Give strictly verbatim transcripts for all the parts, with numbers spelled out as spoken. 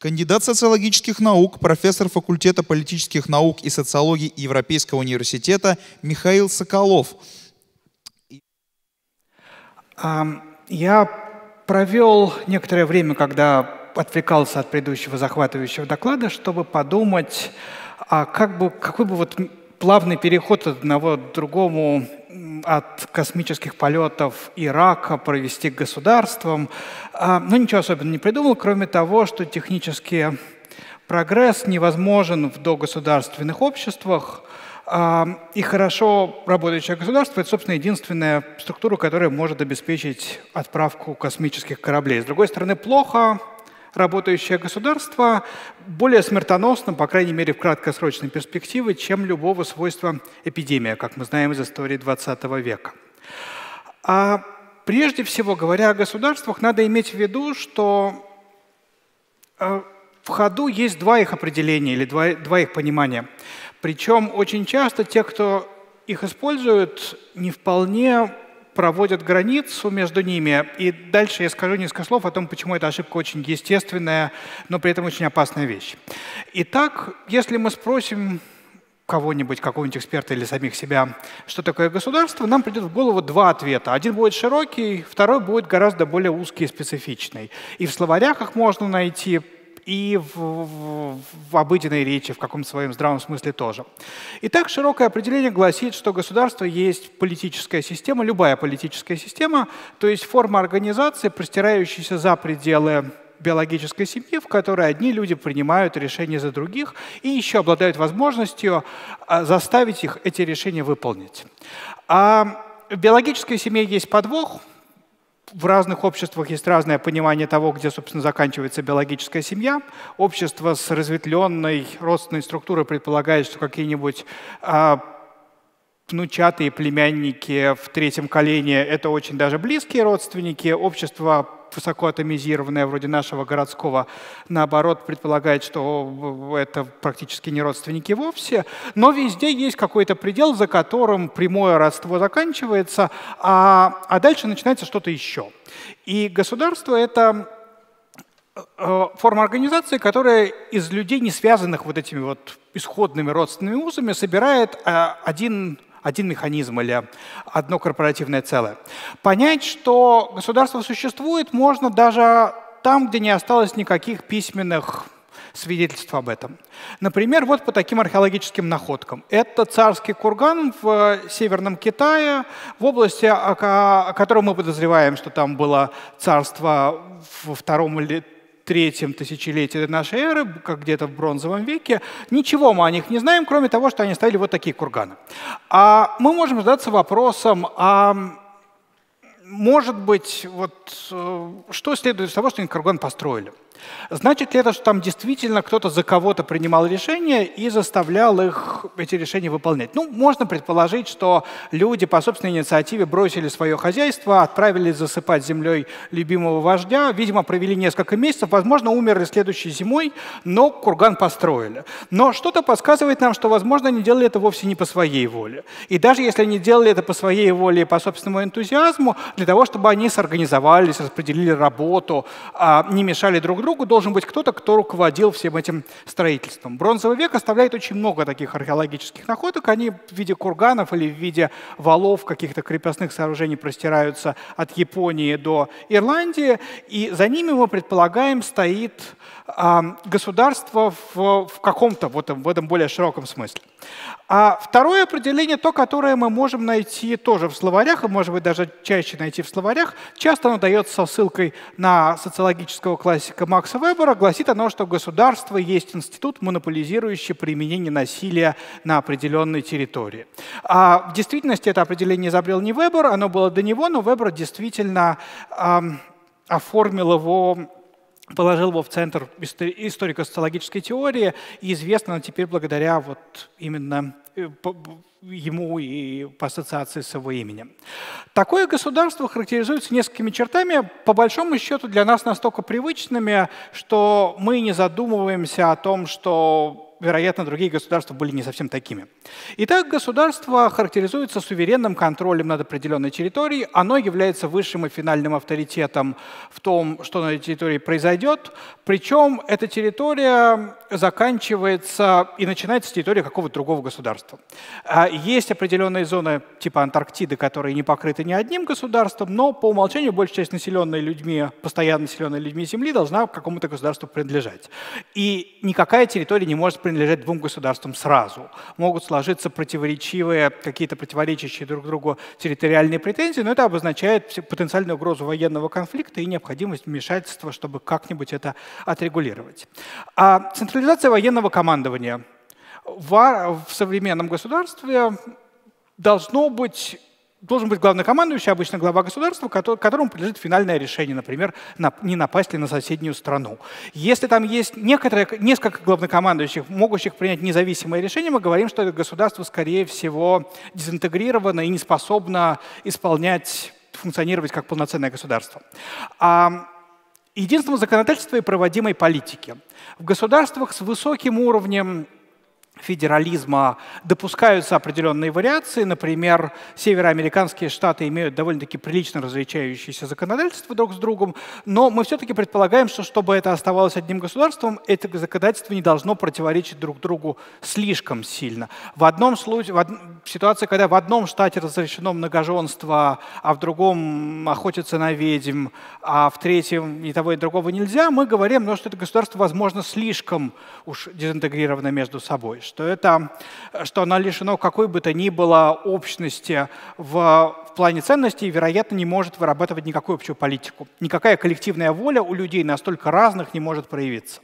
Кандидат социологических наук, профессор факультета политических наук и социологии Европейского университета Михаил Соколов. Я провел некоторое время, когда отвлекался от предыдущего захватывающего доклада, чтобы подумать, а как бы, какой бы вот плавный переход от одного к другому, от космических полетов Ирака провести к государствам. Но ничего особенного не придумал, кроме того, что технический прогресс невозможен в догосударственных обществах, и хорошо работающее государство – это, собственно, единственная структура, которая может обеспечить отправку космических кораблей. С другой стороны, плохо работающее государство более смертоносно, по крайней мере, в краткосрочной перспективе, чем любого свойства эпидемия, как мы знаем из истории двадцатого века. А прежде всего, говоря о государствах, надо иметь в виду, что в ходу есть два их определения или два, два их понимания. Причем очень часто те, кто их используют, не вполне проводят границу между ними. И дальше я скажу несколько слов о том, почему эта ошибка очень естественная, но при этом очень опасная вещь. Итак, если мы спросим кого-нибудь, какого-нибудь эксперта или самих себя, что такое государство, нам придет в голову два ответа. Один будет широкий, второй будет гораздо более узкий и специфичный. И в словарях их можно найти, и в, в, в обыденной речи, в каком-то своем здравом смысле тоже. Итак, широкое определение гласит, что государство есть политическая система, любая политическая система, то есть форма организации, простирающаяся за пределы биологической семьи, в которой одни люди принимают решения за других и еще обладают возможностью заставить их эти решения выполнить. А в биологической семье есть подвох. В разных обществах есть разное понимание того, где, собственно, заканчивается биологическая семья. Общество с разветвленной родственной структурой предполагает, что какие-нибудь а, внучатые племянники в третьем колене – это очень даже близкие родственники. Общество высоко атомизированное, вроде нашего городского, наоборот, предполагает, что это практически не родственники вовсе. Но везде есть какой-то предел, за которым прямое родство заканчивается, а, а дальше начинается что-то еще. И государство — это форма организации, которая из людей, не связанных вот этими вот исходными родственными узами, собирает один один механизм или одно корпоративное целое. Понять, что государство существует, можно даже там, где не осталось никаких письменных свидетельств об этом. Например, вот по таким археологическим находкам. Это царский курган в Северном Китае, в области, о котором мы подозреваем, что там было царство во втором или третьем тысячелетии нашей эры, как где-то в бронзовом веке. Ничего мы о них не знаем, кроме того, что они ставили вот такие курганы. А мы можем задаться вопросом, а может быть, вот, что следует из того, что они курган построили? Значит ли это, что там действительно кто-то за кого-то принимал решения и заставлял их эти решения выполнять? Ну, можно предположить, что люди по собственной инициативе бросили свое хозяйство, отправились засыпать землей любимого вождя, видимо, провели несколько месяцев, возможно, умерли следующей зимой, но курган построили. Но что-то подсказывает нам, что, возможно, они делали это вовсе не по своей воле. И даже если они делали это по своей воле и по собственному энтузиазму, для того, чтобы они сорганизовались, распределили работу, не мешали друг другу, должен быть кто-то, кто руководил всем этим строительством. Бронзовый век оставляет очень много таких археологических находок. Они в виде курганов или в виде валов каких-то крепостных сооружений простираются от Японии до Ирландии. И за ними, мы предполагаем, стоит а, государство в, в каком-то в этом, в этом более широком смысле. А второе определение, то, которое мы можем найти тоже в словарях, и, может быть, даже чаще найти в словарях, часто оно дается со ссылкой на социологического классика Макса Вебера, гласит оно, что государство есть институт, монополизирующий применение насилия на определенной территории. А в действительности это определение изобрел не Вебер, оно было до него, но Вебер действительно эм, оформил его, положил его в центр историко-социологической теории, и известно оно теперь благодаря вот именно ему и по ассоциации с его именем. Такое государство характеризуется несколькими чертами, по большому счету для нас настолько привычными, что мы не задумываемся о том, что вероятно, другие государства были не совсем такими. Итак, государство характеризуется суверенным контролем над определенной территорией. Оно является высшим и финальным авторитетом в том, что на этой территории произойдет. Причем эта территория заканчивается и начинается с территории какого-то другого государства. Есть определенные зоны типа Антарктиды, которые не покрыты ни одним государством, но по умолчанию большая часть населенной людьми, постоянно населенной людьми Земли должна какому-то государству принадлежать. И никакая территория не может принадлежать двум государствам сразу. Могут сложиться противоречивые, какие-то противоречащие друг другу территориальные претензии, но это обозначает потенциальную угрозу военного конфликта и необходимость вмешательства, чтобы как-нибудь это отрегулировать. А централизация военного командования в, в современном государстве должно быть Должен быть главнокомандующий, обычно глава государства, которому принадлежит финальное решение, например, не напасть ли на соседнюю страну. Если там есть некоторые, несколько главнокомандующих, могущих принять независимое решение, мы говорим, что это государство, скорее всего, дезинтегрировано и не способно исполнять, функционировать как полноценное государство. А единством законодательства и проводимой политики. В государствах с высоким уровнем федерализма допускаются определенные вариации. Например, североамериканские штаты имеют довольно-таки прилично различающиеся законодательства друг с другом, но мы все-таки предполагаем, что чтобы это оставалось одним государством, это законодательство не должно противоречить друг другу слишком сильно. В одном случае, в, од... в ситуации, когда в одном штате разрешено многоженство, а в другом охотиться на ведьм, а в третьем и того, и другого нельзя, мы говорим, ну, что это государство, возможно, слишком уж дезинтегрировано между собой, что, это, что оно лишено какой бы то ни было общности в, в плане ценностей и, вероятно, не может вырабатывать никакую общую политику. Никакая коллективная воля у людей настолько разных не может проявиться.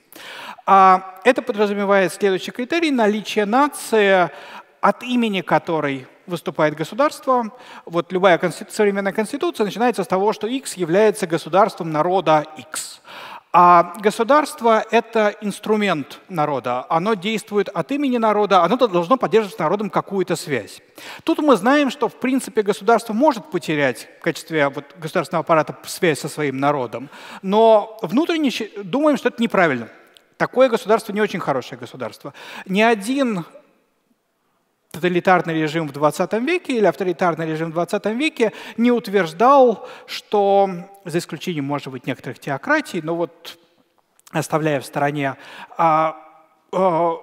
А это подразумевает следующий критерий – наличие нации, от имени которой выступает государство. Вот любая конститу... современная конституция начинается с того, что X является государством народа X. А государство — это инструмент народа. Оно действует от имени народа, оно должно поддерживать с народом какую-то связь. Тут мы знаем, что, в принципе, государство может потерять в качестве вот, государственного аппарата связь со своим народом, но внутренне думаем, что это неправильно. Такое государство не очень хорошее государство. Ни один тоталитарный режим в двадцатом веке или авторитарный режим в двадцатом веке не утверждал, что, за исключением, может быть, некоторых теократий, но вот оставляя в стороне а, а,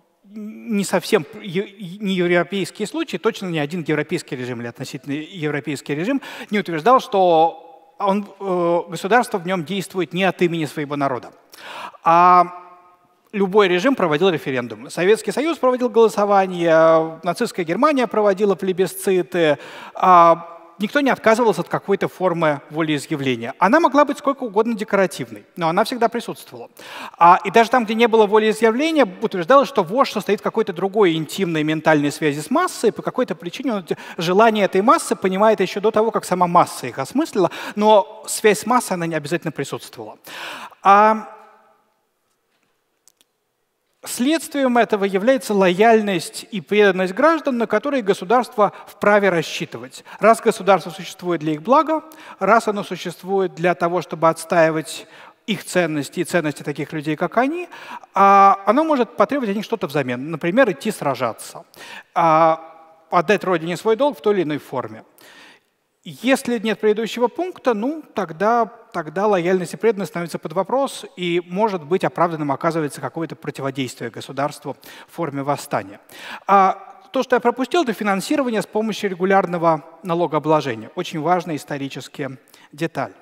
не совсем не европейские случаи, точно ни один европейский режим или относительно европейский режим не утверждал, что он, государство в нем действует не от имени своего народа. А любой режим проводил референдум. Советский Союз проводил голосование, нацистская Германия проводила плебисциты. Никто не отказывался от какой-то формы волеизъявления. Она могла быть сколько угодно декоративной, но она всегда присутствовала. И даже там, где не было волеизъявления, утверждалось, что вождь состоит в какой-то другой интимной ментальной связи с массой, по какой-то причине он желание этой массы понимает еще до того, как сама масса их осмыслила, но связь с массой, она не обязательно присутствовала. А следствием этого является лояльность и преданность граждан, на которые государство вправе рассчитывать. Раз государство существует для их блага, раз оно существует для того, чтобы отстаивать их ценности и ценности таких людей, как они, оно может потребовать от них что-то взамен. Например, идти сражаться, отдать родине свой долг в той или иной форме. Если нет предыдущего пункта, ну, тогда, тогда лояльность и преданность становятся под вопрос, и, может быть, оправданным оказывается какое-то противодействие государству в форме восстания. А то, что я пропустил, это финансирование с помощью регулярного налогообложения. Очень важная историческая деталь.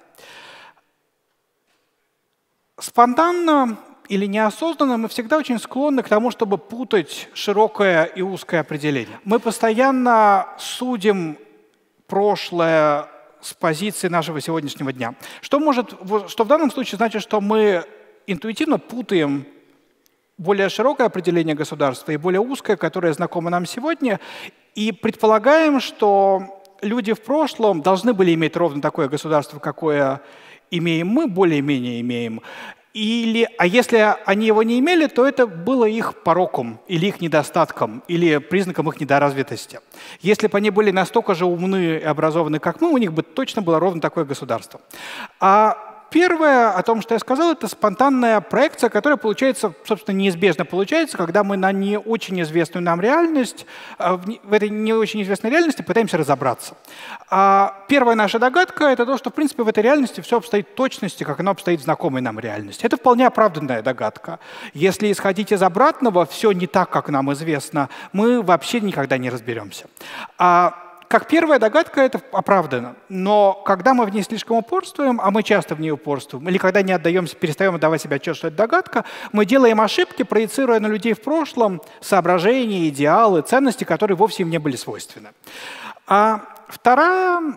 Спонтанно или неосознанно мы всегда очень склонны к тому, чтобы путать широкое и узкое определение. Мы постоянно судим прошлое с позиции нашего сегодняшнего дня. Что, может, что в данном случае значит, что мы интуитивно путаем более широкое определение государства и более узкое, которое знакомо нам сегодня, и предполагаем, что люди в прошлом должны были иметь ровно такое государство, какое имеем мы, более-менее имеем. Или, а если они его не имели, то это было их пороком, или их недостатком, или признаком их недоразвитости. Если бы они были настолько же умны и образованы, как мы, у них бы точно было ровно такое государство. А Первое, о том, что я сказал, это спонтанная проекция, которая получается, собственно, неизбежно получается, когда мы на не очень известную нам реальность, в этой не очень известной реальности пытаемся разобраться. Первая наша догадка — это то, что, в принципе, в этой реальности все обстоит в точности, как оно обстоит в знакомой нам реальности. Это вполне оправданная догадка. Если исходить из обратного, все не так, как нам известно, мы вообще никогда не разберемся. Как первая догадка это оправдано, но когда мы в ней слишком упорствуем, а мы часто в ней упорствуем, или когда не отдаемся, перестаем отдавать себе отчет, что это догадка, мы делаем ошибки, проецируя на людей в прошлом соображения, идеалы, ценности, которые вовсе им не были свойственны. А вторая,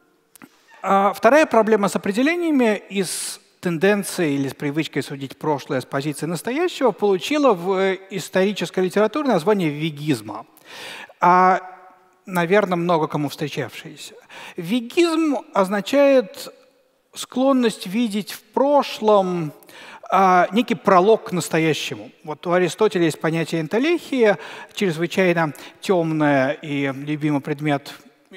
а вторая проблема с определениями из тенденции или с привычкой судить прошлое с позиции настоящего получила в исторической литературе название вегизма. А наверное, много кому встречавшиеся. Вегизм означает склонность видеть в прошлом а, некий пролог к настоящему. Вот у Аристотеля есть понятие энтелехия, чрезвычайно темное и любимый предмет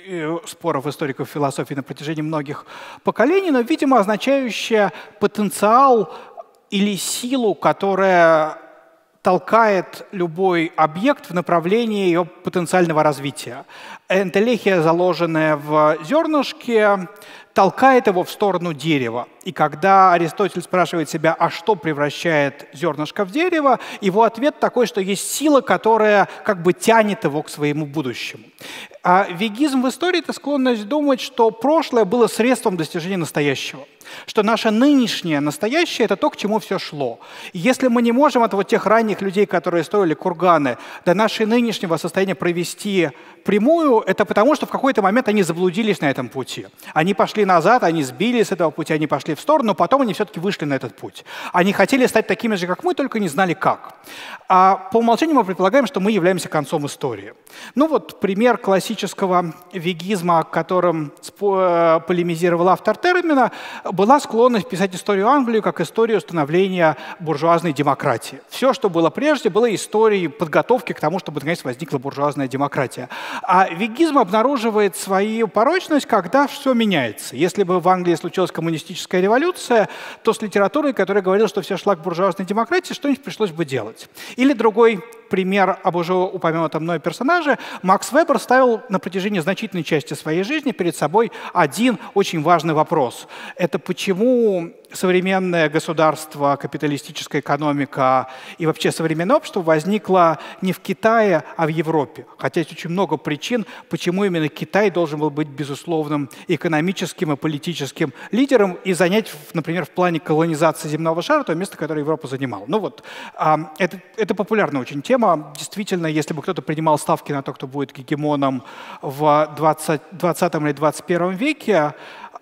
споров историков философии на протяжении многих поколений, но, видимо, означающее потенциал или силу, которая толкает любой объект в направлении ее потенциального развития. Энтелехия, заложенная в зернышке, толкает его в сторону дерева. И когда Аристотель спрашивает себя, а что превращает зернышко в дерево, его ответ такой, что есть сила, которая как бы тянет его к своему будущему. А вегизм в истории — это склонность думать, что прошлое было средством достижения настоящего. Что наше нынешнее настоящее — это то, к чему все шло. И если мы не можем от вот тех ранних людей, которые строили курганы, до нашего нынешнего состояния провести прямую, это потому, что в какой-то момент они заблудились на этом пути. Они пошли назад, они сбились с этого пути, они пошли в сторону, но потом они все-таки вышли на этот путь. Они хотели стать такими же, как мы, только не знали как. А по умолчанию мы предполагаем, что мы являемся концом истории. Ну вот пример классического вегизма, о котором полемизировал автор термина, была склонность писать историю Англии как историю становления буржуазной демократии. Все, что было прежде, было историей подготовки к тому, чтобы наконец возникла буржуазная демократия. А вегизм обнаруживает свою порочность, когда все меняется. Если бы в Англии случилась коммунистическая революция, то с литературой, которая говорила, что все шла к буржуазной демократии, что-нибудь пришлось бы делать. Или другой пример об уже упомянутом мной персонаже. Макс Вебер ставил на протяжении значительной части своей жизни перед собой один очень важный вопрос. Это почему современное государство, капиталистическая экономика и вообще современное общество возникло не в Китае, а в Европе. Хотя есть очень много причин, почему именно Китай должен был быть безусловным экономическим и политическим лидером и занять, например, в плане колонизации земного шара то место, которое Европа занимала. Ну вот, это, это популярная очень тема. Действительно, если бы кто-то принимал ставки на то, кто будет гегемоном в двадцатом или двадцать первом веке,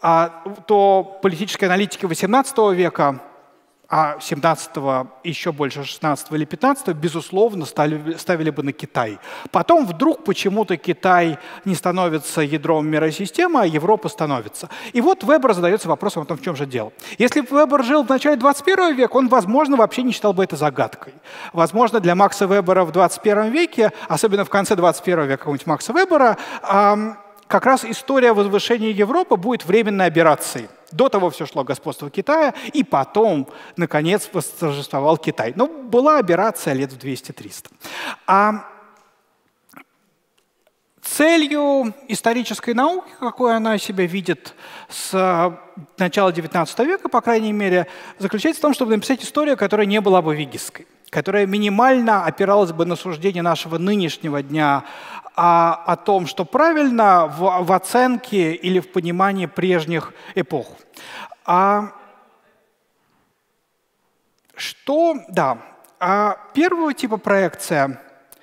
то политические аналитики восемнадцатого века, а семнадцатого, еще больше шестнадцатого или пятнадцатого, безусловно, ставили, ставили бы на Китай. Потом вдруг почему-то Китай не становится ядром миросистемы, а Европа становится. И вот Вебер задается вопросом о том, в чем же дело. Если бы Вебер жил в начале двадцать первого века, он, возможно, вообще не считал бы это загадкой. Возможно, для Макса Вебера в двадцать первом веке, особенно в конце двадцать первого века какого-нибудь Макса Вебера, эм, как раз история возвышения Европы будет временной операцией. До того все шло господство Китая, и потом, наконец, восторжествовал Китай. Но была операция лет в двести-триста. А целью исторической науки, какой она себя видит с начала девятнадцатого века, по крайней мере, заключается в том, чтобы написать историю, которая не была бы вегистской, которая минимально опиралась бы на суждение нашего нынешнего дня а, о том, что правильно в, в оценке или в понимании прежних эпох. А что, да, а первого типа проекция,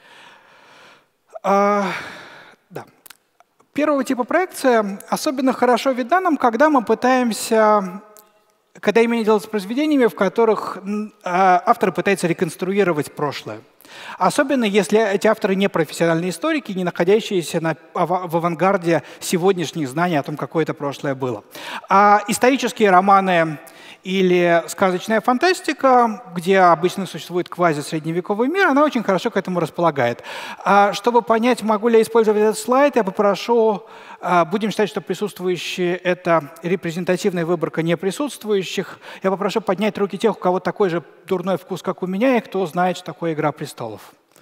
а, да, первого типа проекция особенно хорошо видна нам, когда мы пытаемся, когда имеем дело с произведениями, в которых а, автор пытается реконструировать прошлое. Особенно если эти авторы не профессиональные историки, не находящиеся на, в авангарде сегодняшних знаний о том, какое это прошлое было. А исторические романы или сказочная фантастика, где обычно существует квази-средневековый мир, она очень хорошо к этому располагает. А чтобы понять, могу ли я использовать этот слайд, я попрошу, будем считать, что присутствующие — это репрезентативная выборка неприсутствующих. Я попрошу поднять руки тех, у кого такой же дурной вкус, как у меня, и кто знает, что такое «Игра престолов».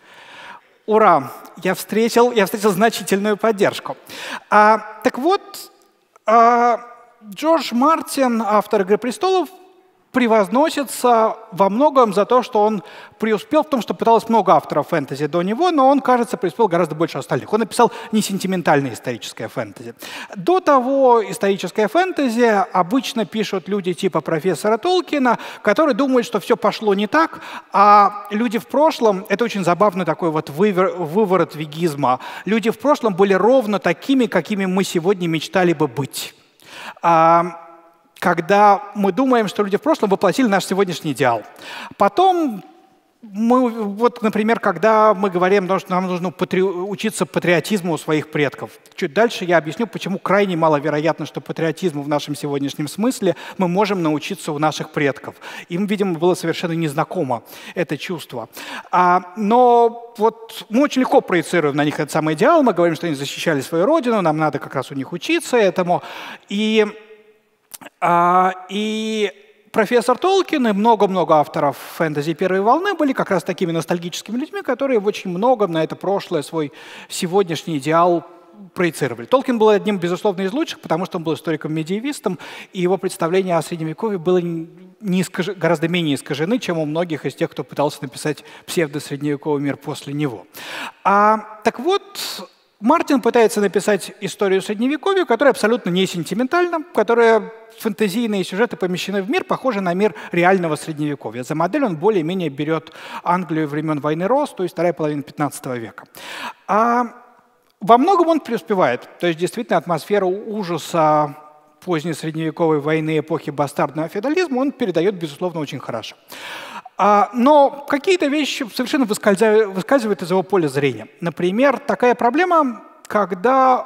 Ура! Я встретил, я встретил значительную поддержку. А, так вот, а, Джордж Мартин, автор «Игры престолов», превозносится во многом за то, что он преуспел в том, что пыталось много авторов фэнтези до него, но он, кажется, преуспел гораздо больше остальных. Он написал не сентиментальное историческое фэнтези. До того историческое фэнтези обычно пишут люди типа профессора Толкина, которые думают, что все пошло не так, а люди в прошлом — это очень забавный такой вот вывер, выворот вегизма. Люди в прошлом были ровно такими, какими мы сегодня мечтали бы быть. А, когда мы думаем, что люди в прошлом воплотили наш сегодняшний идеал. Потом, мы, вот, например, когда мы говорим, что нам нужно патри... учиться патриотизму у своих предков. Чуть дальше я объясню, почему крайне маловероятно, что патриотизму в нашем сегодняшнем смысле мы можем научиться у наших предков. Им, видимо, было совершенно незнакомо это чувство. А, но вот мы очень легко проецируем на них этот самый идеал, мы говорим, что они защищали свою родину, нам надо как раз у них учиться этому. И А, и профессор Толкин и много-много авторов фэнтези первой волны были как раз такими ностальгическими людьми, которые в очень многом на это прошлое свой сегодняшний идеал проецировали. Толкин был одним, безусловно, из лучших, потому что он был историком-медиевистом, и его представление о Средневековье было не искаж... гораздо менее искажены, чем у многих из тех, кто пытался написать псевдо-средневековый мир после него. А, так вот, Мартин пытается написать историю Средневековья, которая абсолютно не сентиментальна, которая фэнтезийные сюжеты помещены в мир, похожий на мир реального Средневековья. За модель он более-менее берет Англию времен войны Роз, то есть вторая половина пятнадцатого века. А во многом он преуспевает. То есть действительно атмосферу ужаса поздней средневековой войны эпохи бастардного феодализма он передает, безусловно, очень хорошо. А, но какие-то вещи совершенно выскальзывают, выскальзывают из его поля зрения. Например, такая проблема, когда,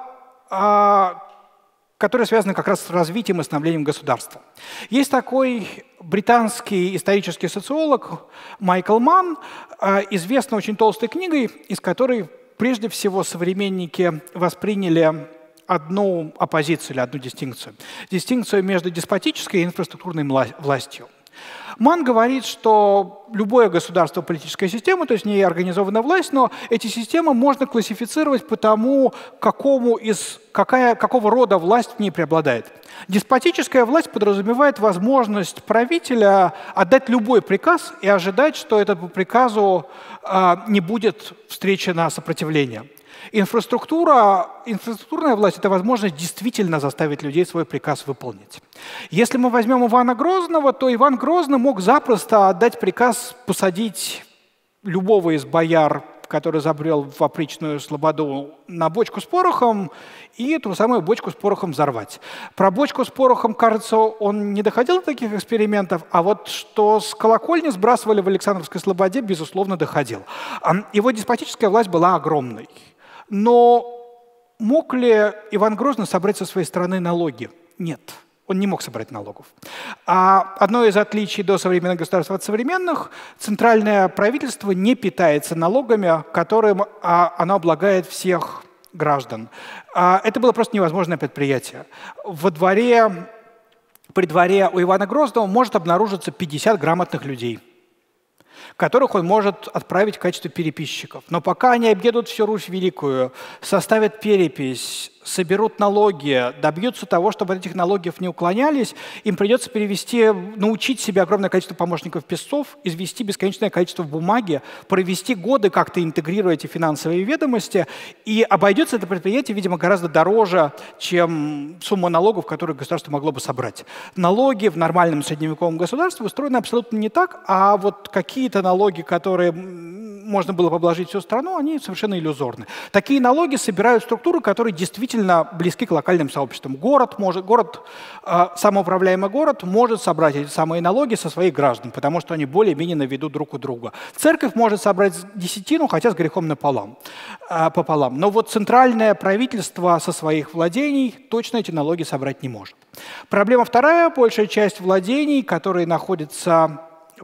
а, которая связана как раз с развитием и становлением государства. Есть такой британский исторический социолог Майкл Манн, а, известный очень толстой книгой, из которой прежде всего современники восприняли одну оппозицию или одну дистинкцию. Дистинкцию между деспотической и инфраструктурной властью. Манн говорит, что любое государство — политическая система, то есть не организованная власть, но эти системы можно классифицировать по тому, какому из, какая, какого рода власть в ней преобладает. Деспотическая власть подразумевает возможность правителя отдать любой приказ и ожидать, что этому приказу а, не будет встречено сопротивление. Инфраструктура, инфраструктурная власть — это возможность действительно заставить людей свой приказ выполнить. Если мы возьмем Ивана Грозного, то Иван Грозный мог запросто отдать приказ посадить любого из бояр, который забрел в опричную слободу, на бочку с порохом и эту самую бочку с порохом взорвать. Про бочку с порохом, кажется, он не доходил до таких экспериментов, а вот что с колокольни сбрасывали в Александровской слободе, безусловно, доходил. Его деспотическая власть была огромной. Но мог ли Иван Грозный собрать со своей стороны налоги? Нет, он не мог собрать налогов. А одно из отличий до современных государств от современных — центральное правительство не питается налогами, которым а, оно облагает всех граждан. А, это было просто невозможное предприятие. Во дворе, при дворе у Ивана Грозного может обнаружиться пятьдесят грамотных людей, которых он может отправить в качестве переписчиков. Но пока они объедут всю Русь Великую, составят перепись, соберут налоги, добьются того, чтобы от этих налогов не уклонялись, им придется перевести, научить себе огромное количество помощников-писцов, извести бесконечное количество бумаги, провести годы, как-то интегрируя эти финансовые ведомости, и обойдется это предприятие, видимо, гораздо дороже, чем сумма налогов, которые государство могло бы собрать. Налоги в нормальном средневековом государстве устроены абсолютно не так, а вот какие-то налоги, которые можно было бы обложить всю страну, они совершенно иллюзорны. Такие налоги собирают структуры, которые действительно близки к локальным сообществам. Город, может, город самоуправляемый город может собрать эти самые налоги со своих граждан, потому что они более-менее на виду друг у друга. Церковь может собрать десятину, хотя с грехом напополам, пополам. Но вот центральное правительство со своих владений точно эти налоги собрать не может. Проблема вторая. Большая часть владений, которые находятся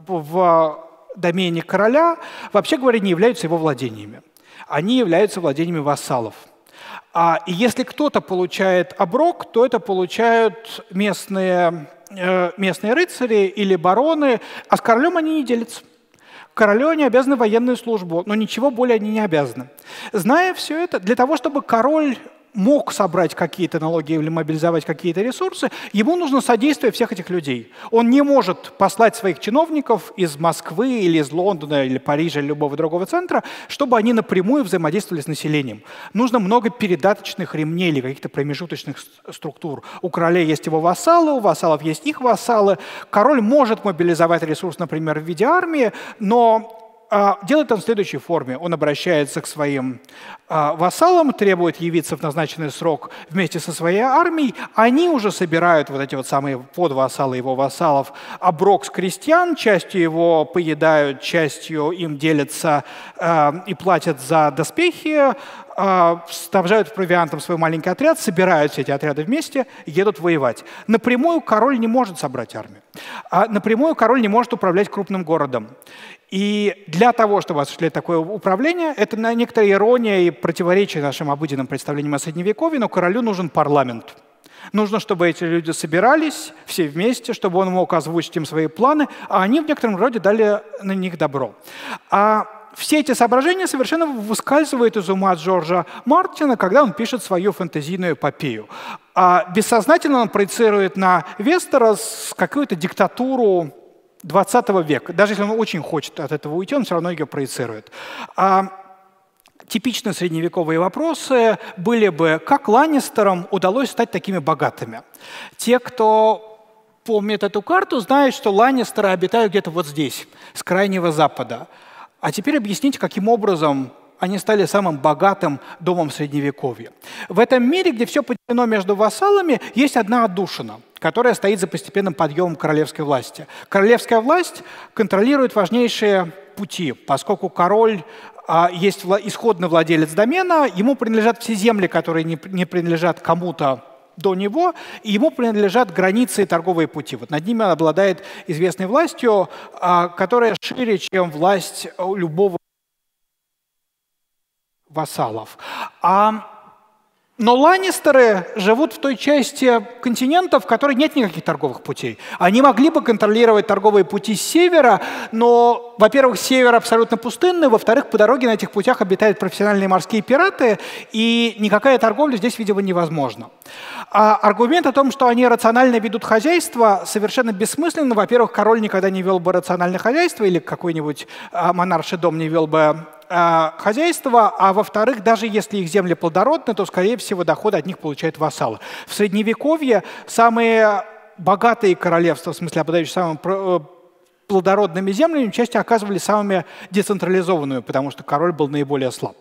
в домене короля, вообще говоря, не являются его владениями. Они являются владениями вассалов. А, и если кто-то получает оброк, то это получают местные, э, местные рыцари или бароны, а с королем они не делятся. Королю они обязаны военную службу, но ничего более они не обязаны. Зная все это, для того, чтобы король мог собрать какие-то налоги или мобилизовать какие-то ресурсы, ему нужно содействие всех этих людей. Он не может послать своих чиновников из Москвы или из Лондона или Парижа или любого другого центра, чтобы они напрямую взаимодействовали с населением. Нужно много передаточных ремней или каких-то промежуточных структур. У королей есть его вассалы, у вассалов есть их вассалы. Король может мобилизовать ресурс, например, в виде армии, но делает он в следующей форме. Он обращается к своим а, вассалам, требует явиться в назначенный срок вместе со своей армией. Они уже собирают, вот эти вот самые подвассалы его вассалов, оброк с крестьян, частью его поедают, частью им делятся а, и платят за доспехи, а, снабжают провиантом свой маленький отряд, собирают все эти отряды вместе и едут воевать. Напрямую король не может собрать армию. А напрямую король не может управлять крупным городом. И для того, чтобы осуществлять такое управление, это некоторая ирония и противоречие нашим обыденным представлениям о Средневековье, но королю нужен парламент. Нужно, чтобы эти люди собирались все вместе, чтобы он мог озвучить им свои планы, а они в некотором роде дали на них добро. А все эти соображения совершенно выскальзывают из ума Джорджа Мартина, когда он пишет свою фэнтезийную эпопею. А бессознательно он проецирует на Вестерос какую-то диктатуру двадцатого века. Даже если он очень хочет от этого уйти, он все равно ее проецирует. А типичные средневековые вопросы были бы, как Ланнистерам удалось стать такими богатыми. Те, кто помнит эту карту, знают, что Ланнистеры обитают где-то вот здесь, с крайнего запада. А теперь объясните, каким образом они стали самым богатым домом Средневековья. В этом мире, где все поделено между вассалами, есть одна отдушина, которая стоит за постепенным подъемом королевской власти. Королевская власть контролирует важнейшие пути, поскольку король а, есть вла- исходный владелец домена, ему принадлежат все земли, которые не, не принадлежат кому-то до него, и ему принадлежат границы и торговые пути. Вот над ними он обладает известной властью, а, которая шире, чем власть любого вассалов. А, но Ланнистеры живут в той части континента, в которой нет никаких торговых путей. Они могли бы контролировать торговые пути с севера, но, во-первых, север абсолютно пустынный, во-вторых, по дороге на этих путях обитают профессиональные морские пираты, и никакая торговля здесь, видимо, невозможна. А аргумент о том, что они рационально ведут хозяйство, совершенно бессмысленно. Во-первых, король никогда не вел бы рациональное хозяйство, или какой-нибудь а, монарший дом не вел бы а, хозяйство, а во-вторых, даже если их земли плодородны, то, скорее всего, доходы от них получают вассалы. В Средневековье самые богатые королевства, в смысле обладающие самым плодородными землями, часто оказывались самыми децентрализованными, потому что король был наиболее слаб.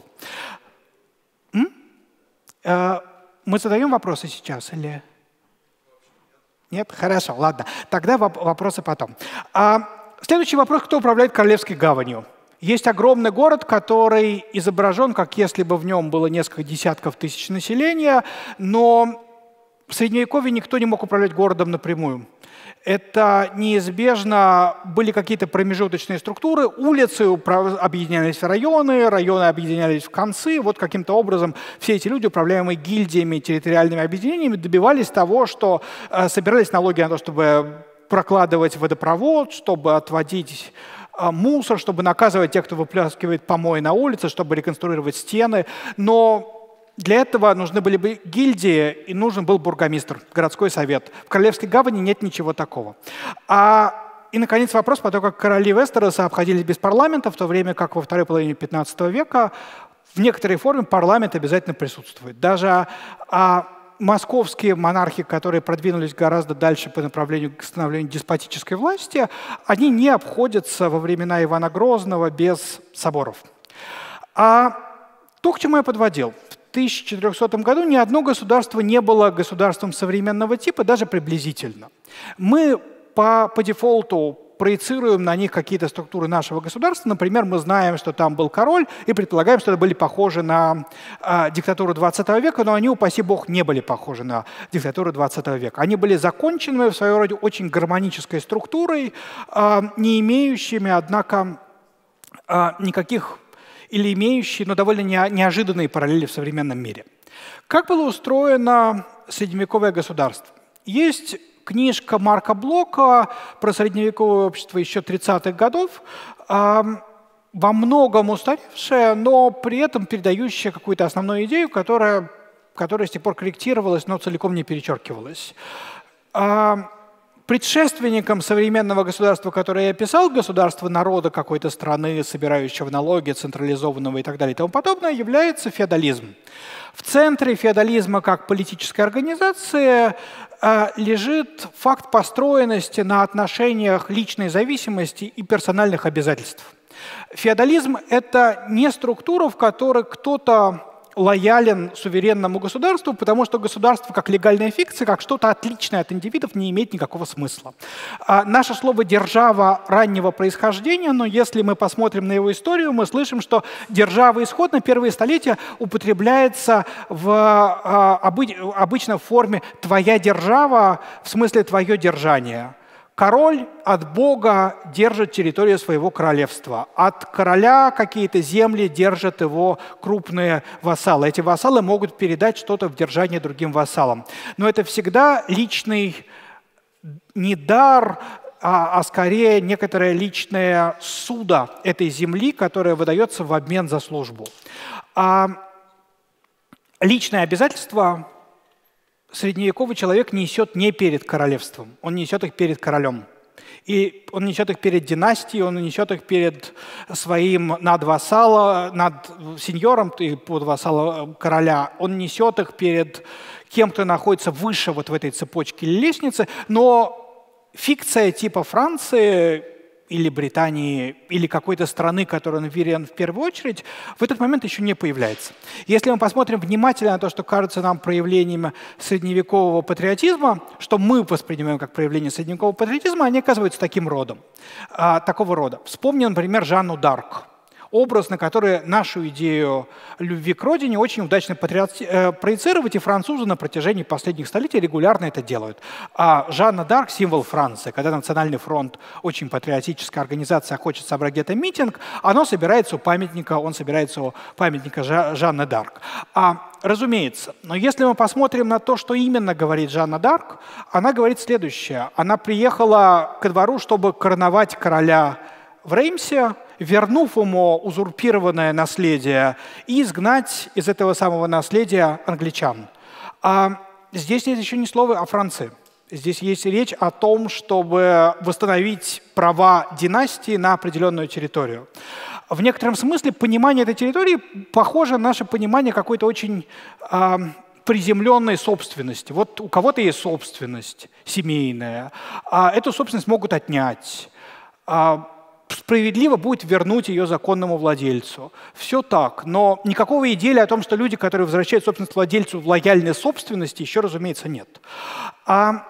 М? А, мы задаем вопросы сейчас или... Нет? Хорошо, ладно. Тогда вопросы потом. А, следующий вопрос. Кто управляет Королевской гаванью? Есть огромный город, который изображен, как если бы в нем было несколько десятков тысяч населения, но в Средневековье никто не мог управлять городом напрямую. Это неизбежно были какие-то промежуточные структуры, улицы объединялись в районы, районы объединялись в концы. Вот каким-то образом все эти люди, управляемые гильдиями, территориальными объединениями, добивались того, что э, собирались налоги на то, чтобы прокладывать водопровод, чтобы отводить мусор, чтобы наказывать тех, кто выплескивает помои на улице, чтобы реконструировать стены. Но для этого нужны были бы гильдии, и нужен был бургомистр, городской совет. В Королевской гавани нет ничего такого. А, и, наконец, вопрос по тому, как короли Вестероса обходились без парламента, в то время как во второй половине пятнадцатого века в некоторой форме парламент обязательно присутствует. Даже а, московские монархи, которые продвинулись гораздо дальше по направлению к становлению деспотической власти, они не обходятся во времена Ивана Грозного без соборов. А то, к чему я подводил. В тысяча четырехсотом году ни одно государство не было государством современного типа, даже приблизительно. Мы по, по дефолту проецируем на них какие-то структуры нашего государства. Например, мы знаем, что там был король, и предполагаем, что это были похожи на э, диктатуру двадцатого века, но они, упаси бог, не были похожи на диктатуру двадцатого века. Они были законченными, в своем роде, очень гармонической структурой, э, не имеющими, однако, э, никаких, или имеющие, но довольно не, неожиданные параллели в современном мире. Как было устроено средневековое государство? Есть книжка Марка Блока про средневековое общество еще тридцатых годов, э, во многом устаревшая, но при этом передающая какую-то основную идею, которая, которая с тех пор корректировалась, но целиком не перечеркивалась. Э, предшественником современного государства, которое я описал, государства народа какой-то страны, собирающего налоги, централизованного и так далее и тому подобное, является феодализм. В центре феодализма как политической организации э, лежит факт построенности на отношениях личной зависимости и персональных обязательств. Феодализм – это не структура, в которой кто-то лоялен суверенному государству, потому что государство как легальная фикция, как что-то отличное от индивидов, не имеет никакого смысла. А наше слово «держава» раннего происхождения, но если мы посмотрим на его историю, мы слышим, что держава исходно первые столетия употребляется в а, обы обычно в форме «твоя держава», в смысле «твое держание». Король от Бога держит территорию своего королевства. От короля какие-то земли держат его крупные вассалы. Эти вассалы могут передать что-то в держание другим вассалам. Но это всегда личный не дар, а, а скорее некоторое личное судо этой земли, которое выдается в обмен за службу. А личные обязательства средневековый человек несет не перед королевством, он несет их перед королем. И он несет их перед династией, он несет их перед своим надвассала, над сеньором и подвассала короля, он несет их перед кем, кто находится выше вот в этой цепочке или лестнице, но фикция типа Франции или Британии, или какой-то страны, которой он верен в первую очередь, в этот момент еще не появляется. Если мы посмотрим внимательно на то, что кажется нам проявлением средневекового патриотизма, что мы воспринимаем как проявление средневекового патриотизма, они оказываются таким родом, а, такого рода. Вспомним, например, Жанну д'Арк. Образ, на который нашу идею любви к родине очень удачно проецировать, и французы на протяжении последних столетий регулярно это делают. А Жанна д'Арк – символ Франции. Когда Национальный фронт, очень патриотическая организация, хочет собрать где-то митинг, оно собирается у памятника, он собирается у памятника Жанны д'Арк. А, разумеется, но если мы посмотрим на то, что именно говорит Жанна д'Арк, она говорит следующее. Она приехала ко двору, чтобы короновать короля в Реймсе, вернув ему узурпированное наследие и изгнать из этого самого наследия англичан. А здесь нет еще ни слова о Франции. Здесь есть речь о том, чтобы восстановить права династии на определенную территорию. В некотором смысле понимание этой территории похоже на наше понимание какой-то очень а, приземленной собственности. Вот у кого-то есть собственность семейная, а эту собственность могут отнять. А, справедливо будет вернуть ее законному владельцу. Все так, но никакого идеи о том, что люди, которые возвращают собственность владельцу в лояльной собственности, еще, разумеется, нет. А,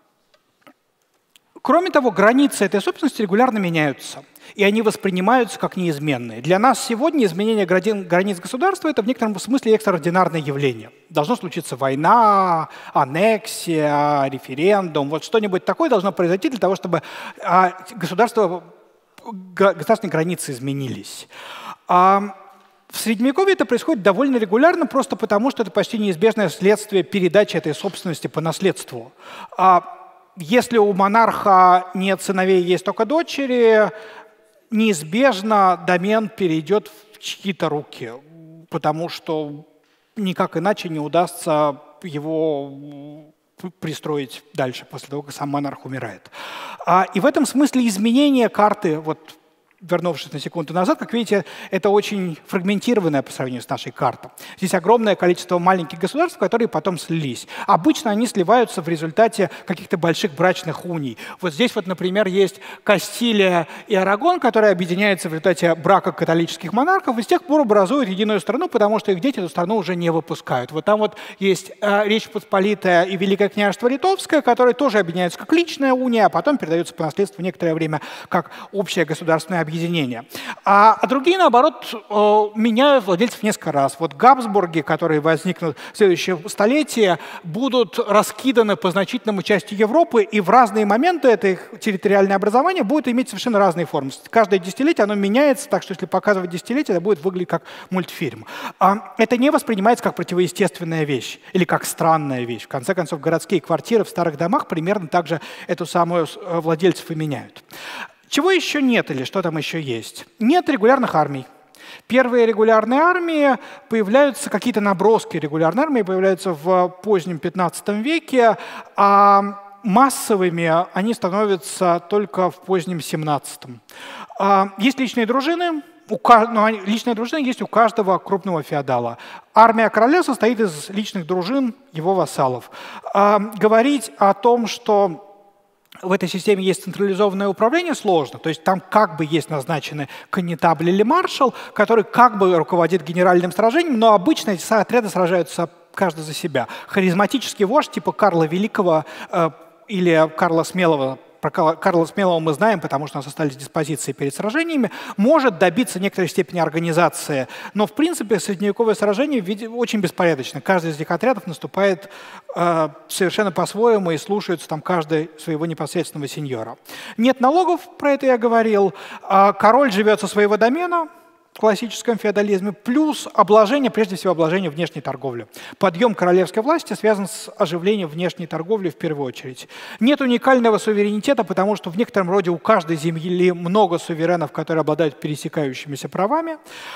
кроме того, границы этой собственности регулярно меняются, и они воспринимаются как неизменные. Для нас сегодня изменение границ государства – это в некотором смысле экстраординарное явление. Должна случиться война, аннексия, референдум, вот что-нибудь такое должно произойти для того, чтобы а, государство государственные границы изменились. А в Средневековье это происходит довольно регулярно, просто потому, что это почти неизбежное следствие передачи этой собственности по наследству. А если у монарха нет сыновей, есть только дочери, неизбежно домен перейдет в чьи-то руки, потому что никак иначе не удастся его пристроить дальше, после того, как сам монарх умирает. А, и в этом смысле изменение карты вот, вернувшись на секунду назад, как видите, это очень фрагментированная по сравнению с нашей картой. Здесь огромное количество маленьких государств, которые потом слились. Обычно они сливаются в результате каких-то больших брачных уний. Вот здесь вот, например, есть Кастилия и Арагон, которые объединяются в результате брака католических монархов и с тех пор образуют единую страну, потому что их дети эту страну уже не выпускают. Вот там вот есть э, Речь Посполитая и Великое княжество Литовское, которые тоже объединяются как личная уния, а потом передаются по наследству некоторое время как общее государственное объединение. Объединения. А, а другие, наоборот, э, меняют владельцев несколько раз. Вот Габсбурги, которые возникнут в следующем столетии, будут раскиданы по значительному части Европы, и в разные моменты это их территориальное образование будет иметь совершенно разные формы. Каждое десятилетие оно меняется, так что если показывать десятилетие, это будет выглядеть как мультфильм. А это не воспринимается как противоестественная вещь или как странная вещь. В конце концов, городские квартиры в старых домах примерно так же эту самую владельцев и меняют. Чего еще нет или что там еще есть? Нет регулярных армий. Первые регулярные армии появляются, какие-то наброски регулярной армии появляются в позднем пятнадцатом веке, а массовыми они становятся только в позднем семнадцатом. Есть личные дружины. У, ну, личные дружины есть у каждого крупного феодала. Армия короля состоит из личных дружин его вассалов. Говорить о том, что в этой системе есть централизованное управление, сложно. То есть там как бы есть назначенный коннетабль или маршал, который как бы руководит генеральным сражением, но обычно эти отряды сражаются каждый за себя. Харизматический вождь типа Карла Великого э, или Карла Смелого, про Карла Смелого мы знаем, потому что у нас остались диспозиции перед сражениями, может добиться некоторой степени организации. Но, в принципе, средневековое сражение очень беспорядочно. Каждый из этих отрядов наступает э, совершенно по-своему и слушается там каждый своего непосредственного сеньора. Нет налогов, про это я говорил. Э, король живет со своего домена, в классическом феодализме, плюс обложение, прежде всего, обложение внешней торговли. Подъем королевской власти связан с оживлением внешней торговли в первую очередь. Нет уникального суверенитета, потому что в некотором роде у каждой земли много суверенов, которые обладают пересекающимися правами.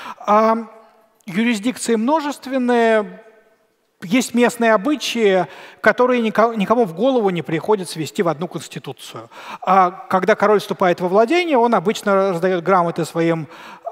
А юрисдикции множественные. Есть местные обычаи, которые никому в голову не приходит свести в одну конституцию. А когда король вступает во владение, он обычно раздает грамоты своим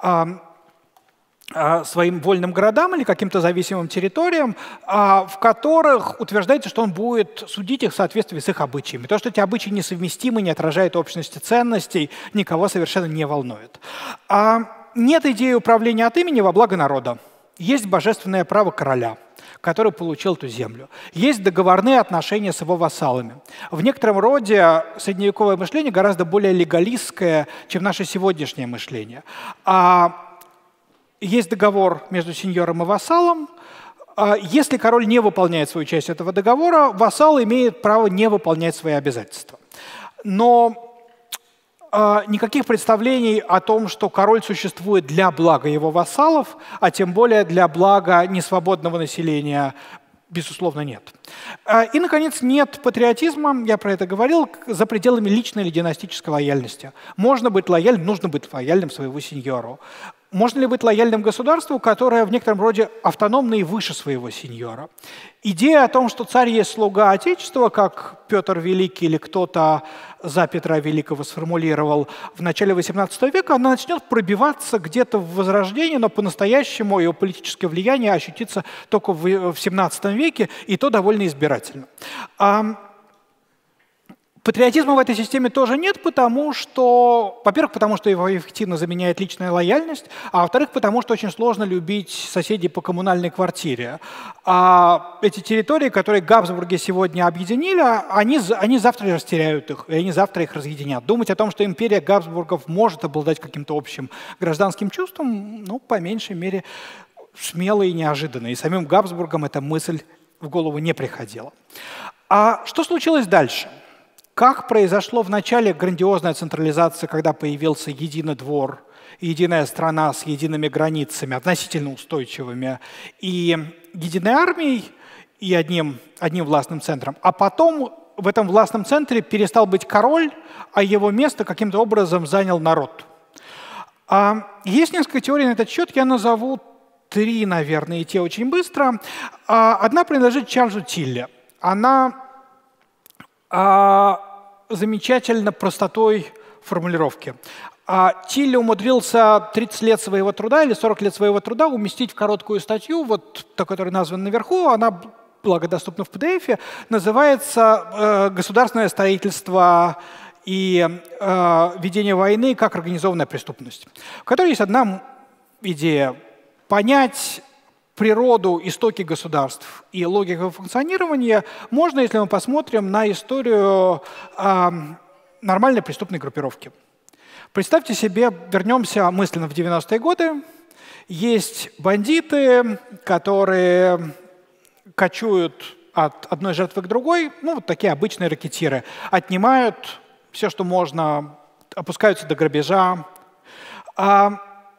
своим вольным городам или каким-то зависимым территориям, в которых утверждается, что он будет судить их в соответствии с их обычаями. То, что эти обычаи несовместимы, не отражают общности ценностей, никого совершенно не волнует. Нет идеи управления от имени во благо народа. Есть божественное право короля, который получил эту землю. Есть договорные отношения с его вассалами. В некотором роде средневековое мышление гораздо более легалистское, чем наше сегодняшнее мышление. А есть договор между сеньором и вассалом. Если король не выполняет свою часть этого договора, вассал имеет право не выполнять свои обязательства. Но никаких представлений о том, что король существует для блага его вассалов, а тем более для блага несвободного населения, безусловно, нет. И, наконец, нет патриотизма, я про это говорил, за пределами личной или династической лояльности. Можно быть лояльным, нужно быть лояльным своему сеньору. Можно ли быть лояльным государству, которое в некотором роде автономно и выше своего сеньора? Идея о том, что царь есть слуга Отечества, как Петр Великий или кто-то за Петра Великого сформулировал в начале восемнадцатого века, она начнет пробиваться где-то в Возрождении, но по-настоящему ее политическое влияние ощутится только в семнадцатом веке, и то довольно избирательно. Патриотизма в этой системе тоже нет, потому что, во-первых, потому что его эффективно заменяет личная лояльность, а во-вторых, потому что очень сложно любить соседей по коммунальной квартире. А эти территории, которые Габсбурги сегодня объединили, они, они завтра растеряют их, и они завтра их разъединят. Думать о том, что империя Габсбургов может обладать каким-то общим гражданским чувством, ну, по меньшей мере, смело и неожиданно. И самим Габсбургам эта мысль в голову не приходила. А что случилось дальше? Как произошло в начале грандиозная централизация, когда появился единый двор, единая страна с едиными границами, относительно устойчивыми, и единой армией, и одним, одним властным центром. А потом в этом властном центре перестал быть король, а его место каким-то образом занял народ. Есть несколько теорий на этот счет, я назову три, наверное, и те очень быстро. Одна принадлежит Чарльзу Тилле. Она замечательно простотой формулировки. А Тилли умудрился тридцать лет своего труда или сорок лет своего труда уместить в короткую статью, вот та, которая названа наверху, она благодоступна в пи ди эф, называется э, «Государственное строительство и э, ведение войны как организованная преступность», в которой есть одна идея – понять природу, истоки государств и логику функционирования можно, если мы посмотрим на историю э, нормальной преступной группировки. Представьте себе, вернемся мысленно в девяностые годы, есть бандиты, которые кочуют от одной жертвы к другой, ну, вот такие обычные ракетиры, отнимают все, что можно, опускаются до грабежа. А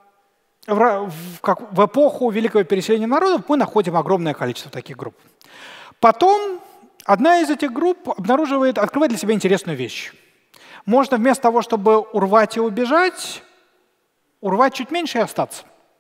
в, в, как, в эпоху великого переселения народов мы находим огромное количество таких групп. Потом одна из этих групп обнаруживает, открывает для себя интересную вещь. Можно вместо того, чтобы урвать и убежать, урвать чуть меньше и остаться.